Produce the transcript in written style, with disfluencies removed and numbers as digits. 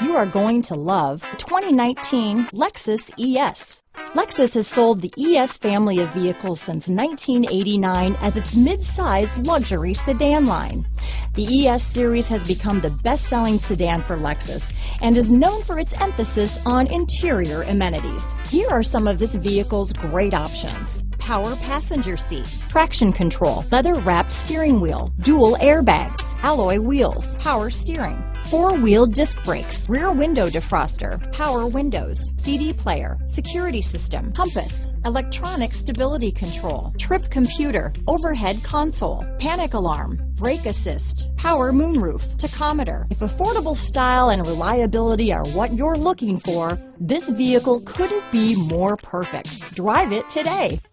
you are going to love the 2019 Lexus ES. Lexus has sold the ES family of vehicles since 1989 as its mid-size luxury sedan line. The ES series has become the best-selling sedan for Lexus and is known for its emphasis on interior amenities. Here are some of this vehicle's great options: power passenger seat, traction control, leather-wrapped steering wheel, dual airbags, alloy wheels, power steering, four-wheel disc brakes, rear window defroster, power windows, CD player, security system, compass, electronic stability control, trip computer, overhead console, panic alarm, brake assist, power moonroof, tachometer. If affordable style and reliability are what you're looking for, this vehicle couldn't be more perfect. Drive it today.